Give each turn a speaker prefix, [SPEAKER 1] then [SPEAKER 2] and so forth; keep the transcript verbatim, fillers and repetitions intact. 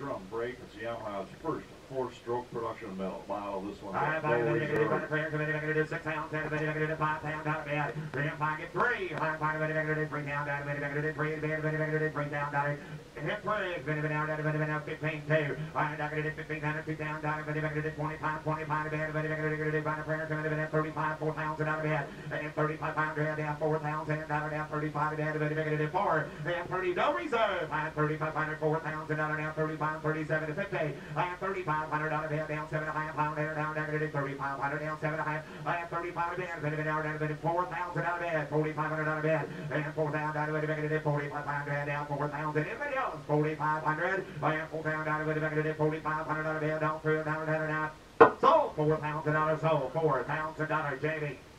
[SPEAKER 1] drum brake. It's Yamaha's first four-stroke production model. This one.
[SPEAKER 2] Five pound, very negative, but prayer committee negative, six pounds, and very negative, five pound, out of bed. Three and five, get three. Five pound, very negative, three down, down, very negative, three, very negative, three down, down. Hip three, very down, down, very down, fifteen, two. Five negative, fifteen, hundred, two down, down, very negative, twenty-five, twenty-five, very negative, by the prayer committee, thirty-five, four pounds, and out of bed. And thirty-five pound, down, four pounds, and out of down, thirty-five, very negative, four. And thirty, no reserve. Five, thirty-five hundred, four pounds, and out of down, thirty-five, thirty-seven, fifty. And thirty-five hundred, out of bed, down, seven and a half pound, down, negative, thirty-five hundred, down, seven and a half. And thirty-five, down, very down, down, four thousand, out of bed, forty-five hundred, out of bed. And four thousand, out of bed, negative, forty-five hundred, down, four thousand, anybody else, forty-five hundred. And four thousand, out of bed, negative, forty-five hundred, out of bed, down, three thousand, down, down, down. Sold four thousand dollars, sold four thousand dollars, J B.